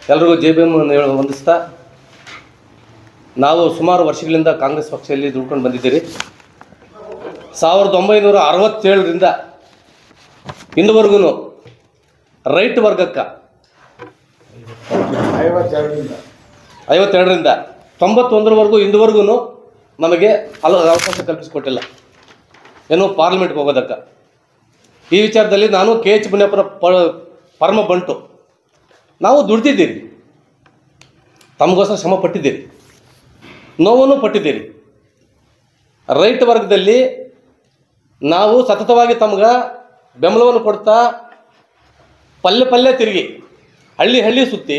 ಎಲ್ರಿಗೂ ಜೈ ಭೀಮ್ ವಂದಿಸ್ತಾ, ನಾವು ಸುಮಾರು ವರ್ಷಗಳಿಂದ ಕಾಂಗ್ರೆಸ್ ಪಕ್ಷದಲ್ಲಿ ದುಡ್ಕೊಂಡು ಬಂದಿದ್ದೀರಿ. 1967ರಿಂದ ಇಂದುವರೆಗೂ ರೈಟ್ ವರ್ಗಕ್ಕೆ 52ರಿಂದ 91ರವರೆಗೂ ಇಂದುವರೆಗೂ ನಮಗೆ ಅವಕಾಶ ಕಲ್ಪಿಸಿಕೊಟ್ಟಿಲ್ಲ, ಏನು ಪಾರ್ಲಿಮೆಂಟ್ಗೆ ಹೋಗೋದಕ್ಕೆ. ಈ ವಿಚಾರದಲ್ಲಿ ನಾನು KH ಮುನಿಯಪ್ಪನ ಪರಮ ಬಂಟು. ನಾವು ದುಡ್ದಿದ್ದೀರಿ, ತಮಗೋಸ್ಕರ ಶ್ರಮ ಪಟ್ಟಿದ್ದೀರಿ, ನೋವನ್ನು ಪಟ್ಟಿದ್ದೀರಿ. ರೈಟ್ ವರ್ಗದಲ್ಲಿ ನಾವು ಸತತವಾಗಿ ತಮ್ಗೆ ಬೆಂಬಲವನ್ನು ಕೊಡ್ತಾ ಪಲ್ಲೆ ತಿರುಗಿ ಹಳ್ಳಿ ಸುತ್ತಿ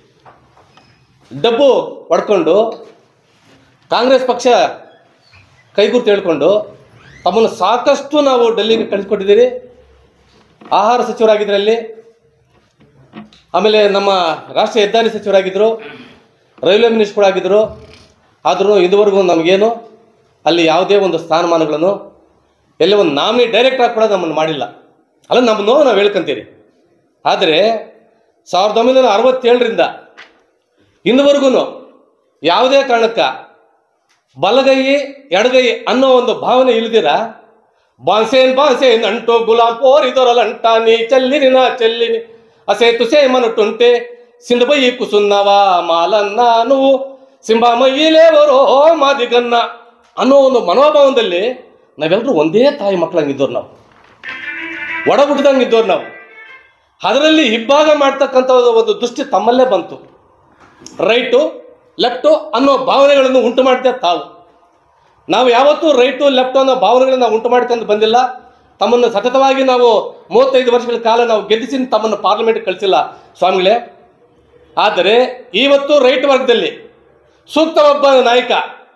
ಡಬ್ಬು ಹೊಡ್ಕೊಂಡು ಕಾಂಗ್ರೆಸ್ ಪಕ್ಷ ಕೈಗುರ್ತು ಹೇಳ್ಕೊಂಡು ತಮ್ಮನ್ನು ಸಾಕಷ್ಟು ನಾವು ಡೆಲ್ಲಿಗೆ ಕಳಿಸ್ಕೊಟ್ಟಿದ್ದೀರಿ. ಆಹಾರ ಸಚಿವರಾಗಿದ್ದರಲ್ಲಿ, ಆಮೇಲೆ ನಮ್ಮ ರಾಷ್ಟ್ರೀಯ ಹೆದ್ದಾರಿ ಸಚಿವರಾಗಿದ್ದರು, ರೈಲ್ವೆ ಮಿನಿಸ್ಟರ್ ಆಗಿದ್ದರು. ಆದರೂ ಇದುವರೆಗೂ ನಮಗೇನು ಅಲ್ಲಿ ಯಾವುದೇ ಒಂದು ಸ್ಥಾನಮಾನಗಳನ್ನು ಎಲ್ಲೇ ಒಂದು ನಾಮಿನಿ ಡೈರೆಕ್ಟಾಗಿ ಕೂಡ ನಮ್ಮನ್ನು ಮಾಡಿಲ್ಲ. ಅಲ್ಲ, ನಮ್ಮ ನೋವು ನಾವು ಹೇಳ್ಕೊಂತೀರಿ. ಆದರೆ 1967ರಿಂದ ಇಂದುವರೆಗೂ ಯಾವುದೇ ಕಾರಣಕ್ಕೆ ಬಲಗೈ ಎಡಗೈ ಅನ್ನೋ ಒಂದು ಭಾವನೆ ಇಲ್ದಿರ ಬಾನ್ಸೇನ್ ಅಂಟು ಗುಲಾಂಪೋರ್ ಇದರಲ್ಲ ಅಂಟ ನೀ ಚೆಲ್ಲಿನ ಚೆಲ್ಲಿನಿ ಅಸೇ ತುಸೇ ಮನಟುಂಟೆ ಸಿಂಧಬಯಿ ಕುಸುನ್ನವ ಮಾಲನ್ನಾನು ಸಿಂಬಾಮಯ್ಯಿಲೇವರೋ ಮಾದಿಗನ್ನ ಅನ್ನೋ ಒಂದು ಮನೋಭಾವದಲ್ಲಿ ನಾವೆಲ್ಲರೂ ಒಂದೇ ತಾಯಿ ಮಕ್ಕಳಂಗಿದ್ದವ್ರು, ನಾವು ಒಡಗುಡ್ದಂಗೆ ಇದ್ದವ್ರು. ನಾವು ಅದರಲ್ಲಿ ಇಬ್ಬಾಗ ಮಾಡ್ತಕ್ಕಂಥ ಒಂದು ದೃಷ್ಟಿ ತಮ್ಮಲ್ಲೇ ಬಂತು. ರೈಟು ಲೆಫ್ಟು ಅನ್ನೋ ಭಾವನೆಗಳನ್ನು ಉಂಟು ಮಾಡ್ತೇವೆ ತಾವು. ನಾವು ಯಾವತ್ತೂ ರೈಟು ಲೆಫ್ಟು ಅನ್ನೋ ಭಾವನೆಗಳನ್ನು ನಾವು ಉಂಟು ಮಾಡ್ಕೊಂಡು ಬಂದಿಲ್ಲ. ತಮ್ಮನ್ನು ಸತತವಾಗಿ ನಾವು 35 ವರ್ಷಗಳ ಕಾಲ ನಾವು ಗೆಲ್ಲಿಸಿ ತಮ್ಮನ್ನು ಪಾರ್ಲಿಮೆಂಟ್ಗೆ ಕಳಿಸಿಲ್ಲ ಸ್ವಾಮಿಗಳೇ. ಆದರೆ ಇವತ್ತು ರೈಟ್ ವರ್ಗದಲ್ಲಿ ಸೂಕ್ತ ಒಬ್ಬ ನಾಯಕ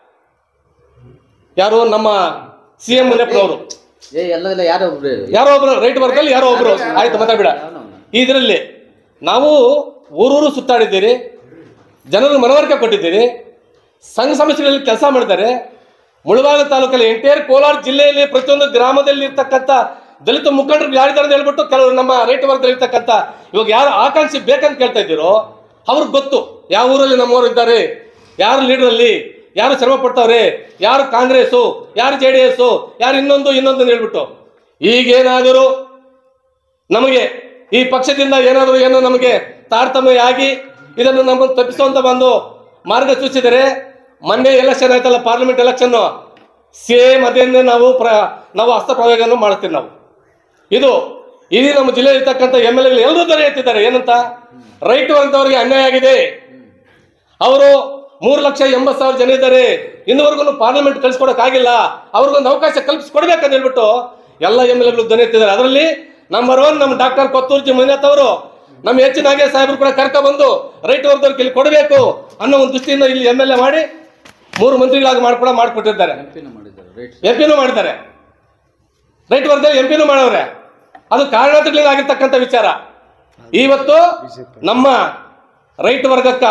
ಯಾರು, ನಮ್ಮ CM ಮುನಿಯಪ್ಪನವರು. ಯಾರೋ ಒಬ್ರು ರೈಟ್ ವರ್ಗದಲ್ಲಿ ಯಾರೋ ಒಬ್ರು, ಆಯ್ತು ಮಾತಾಡಬೇಡ. ಇದರಲ್ಲಿ ನಾವು ಊರೂರು ಸುತ್ತಾಡಿದ್ದೀರಿ, ಜನರಿಗೆ ಮನವರಿಕೆ ಕೊಟ್ಟಿದ್ದೀರಿ, ಸಂಘ ಸಂಸ್ಥೆಗಳಲ್ಲಿ ಕೆಲಸ ಮಾಡಿದ್ದಾರೆ. ಮುಳಬಾಗಿಲು ತಾಲೂಕಲ್ಲಿ ಎಂಟೈರ್ ಕೋಲಾರ ಜಿಲ್ಲೆಯಲ್ಲಿ ಪ್ರತಿಯೊಂದು ಗ್ರಾಮದಲ್ಲಿ ಇರ್ತಕ್ಕಂಥ ದಲಿತ ಮುಖಂಡರು ಯಾರಿದ್ದಾರೆ ಅಂತ ಹೇಳ್ಬಿಟ್ಟು ಕೆಲವರು ನಮ್ಮ ರೈಟ್ ವರ್ಗದಲ್ಲಿ ಇರ್ತಕ್ಕಂಥ ಇವಾಗ ಯಾರು ಆಕಾಂಕ್ಷಿ ಬೇಕಂತ ಕೇಳ್ತಾ ಇದ್ದೀರೋ ಅವ್ರಿಗೆ ಗೊತ್ತು ಯಾವ ಊರಲ್ಲಿ ನಮ್ಮವರು ಇದ್ದಾರೆ, ಯಾರು ಲೀಡ್ರಲ್ಲಿ, ಯಾರು ಶ್ರಮ ಪಡ್ತಾವ್ರೆ, ಯಾರು ಕಾಂಗ್ರೆಸ್ಸು, ಯಾರು JDS, ಯಾರು ಇನ್ನೊಂದು ಹೇಳ್ಬಿಟ್ಟು. ಈಗೇನಾದರೂ ನಮಗೆ ಈ ಪಕ್ಷದಿಂದ ಏನಾದರೂ ಏನೋ ನಮಗೆ ತಾರತಮ್ಯ ಆಗಿ ಇದನ್ನು ನಮ್ಮನ್ನು ತಪ್ಪಿಸುವಂತ ಒಂದು ಮಾರ್ಗ ಸೂಚಿಸಿದರೆ, ಮೊನ್ನೆ ಎಲೆಕ್ಷನ್ ಆಯ್ತಲ್ಲ, ಪಾರ್ಲಿಮೆಂಟ್ ಎಲೆಕ್ಷನ್ನು, ಸೇಮ್ ಅದೇನೇ ನಾವು ಹಸ್ತಪ್ರಯೋಗವನ್ನು ಮಾಡ್ತೀವಿ. ನಾವು ಇದು ಇಡೀ ನಮ್ಮ ಜಿಲ್ಲೆ ಇರ್ತಕ್ಕಂಥ MLA ಎಲ್ಲರೂ ತರ ಎತ್ತಿದ್ದಾರೆ. ಏನಂತ, ರೈಟ್ ವರ್ಗದವರಿಗೆ ಅನ್ಯಾಯ ಆಗಿದೆ, ಅವರು 3,80,000 ಜನ ಇದ್ದಾರೆ, ಇನ್ನುವರೆಗೂ ಪಾರ್ಲಿಮೆಂಟ್ ಕಳಿಸ್ಕೊಡಕ್ಕಾಗಿಲ್ಲ, ಅವ್ರಿಗೊಂದು ಅವಕಾಶ ಕಲ್ಪಿಸ್ಕೊಡ್ಬೇಕಂತ ಹೇಳ್ಬಿಟ್ಟು ಎಲ್ಲ MLAಗಳು ಧ್ವನಿ ಎತ್ತಿದ್ದಾರೆ. ಅದರಲ್ಲಿ ನಂಬರ್ 1 ನಮ್ಮ ಡಾಕ್ಟರ್ ಕೊತ್ತೂರ್ಜಿ ಮಂಜುನಾಥ್ ಅವರು, ನಮ್ಮ H. ನಾಗೇಶ್ ಸಾಹೇಬರು ಕೂಡ ಕರ್ಕೊಬಂದು ರೈಟ್ ವರ್ಗದವ್ರಿಗೆ ಇಲ್ಲಿ ಕೊಡಬೇಕು ಅನ್ನೋ ಒಂದು ದೃಷ್ಟಿಯಿಂದ ಇಲ್ಲಿ MLA ಮಾಡಿ 3 ಮಂತ್ರಿಗಳಾಗಿ ಮಾಡಿಕೊಟ್ಟಿದ್ದಾರೆ. MP ಮಾಡಿದ್ದಾರೆ, ರೈಟ್ ವರ್ಗದಲ್ಲಿ MP ಮಾಡವ್ರೆ. ಅದು ಕಾರಣಾಂತರಗಳಿಂದ ಆಗಿರ್ತಕ್ಕಂಥ ವಿಚಾರ. ಇವತ್ತು ನಮ್ಮ ರೈಟ್ ವರ್ಗಕ್ಕ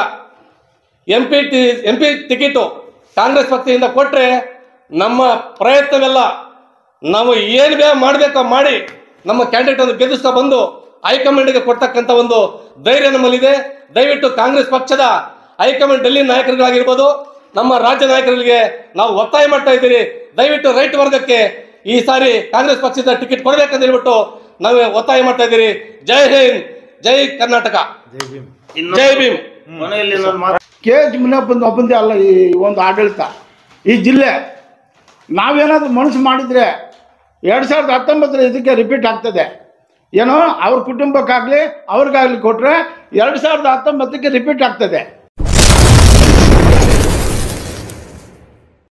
MP ಟಿಕೆಟು ಕಾಂಗ್ರೆಸ್ ಪಕ್ಷದಿಂದ ಕೊಟ್ಟರೆ ನಮ್ಮ ಪ್ರಯತ್ನವೆಲ್ಲ ನಾವು ಏನು ಮಾಡಬೇಕೋ ಮಾಡಿ ನಮ್ಮ ಕ್ಯಾಂಡಿಡೇಟ್ ಅನ್ನು ಗೆಲ್ಲಿಸ್ತಾ ಬಂದು ಹೈಕಮಾಂಡ್ಗೆ ಕೊಡ್ತಕ್ಕಂಥ ಒಂದು ಧೈರ್ಯ ನಮ್ಮಲ್ಲಿದೆ. ದಯವಿಟ್ಟು ಕಾಂಗ್ರೆಸ್ ಪಕ್ಷದ ಹೈಕಮಾಂಡ್ ಡೆಲ್ಲಿ ನಾಯಕರುಗಳಾಗಿರ್ಬೋದು, ನಮ್ಮ ರಾಜ್ಯ ನಾಯಕರಿಗೆ ನಾವು ಒತ್ತಾಯ ಮಾಡ್ತಾ ಇದ್ದೀರಿ, ದಯವಿಟ್ಟು ರೈಟ್ ವರ್ಗಕ್ಕೆ ಈ ಸಾರಿ ಕಾಂಗ್ರೆಸ್ ಪಕ್ಷದ ಟಿಕೆಟ್ ಕೊಡಬೇಕಂತ ಹೇಳ್ಬಿಟ್ಟು ನಾವು ಒತ್ತಾಯ ಮಾಡ್ತಾ ಇದ್ದೀರಿ. ಜೈ ಹಿಂದ್, ಜೈ ಕರ್ನಾಟಕ, ಜೈ ಭೀಮ್. KH ಮುನಿಯಪ್ಪನ ಒಬ್ಬಂದೇ ಅಲ್ಲ ಈ ಒಂದು ಆಡಳಿತ. ಈ ಜಿಲ್ಲೆ ನಾವೇನಾದರೂ ಮನಸ್ಸು ಮಾಡಿದರೆ 2019 ಇದಕ್ಕೆ ರಿಪೀಟ್ ಆಗ್ತದೆ. ಏನೋ ಅವ್ರ ಕುಟುಂಬಕ್ಕಾಗಲಿ ಅವ್ರಿಗಾಗಲಿ ಕೊಟ್ಟರೆ 2019ಕ್ಕೆ ರಿಪೀಟ್ ಆಗ್ತದೆ.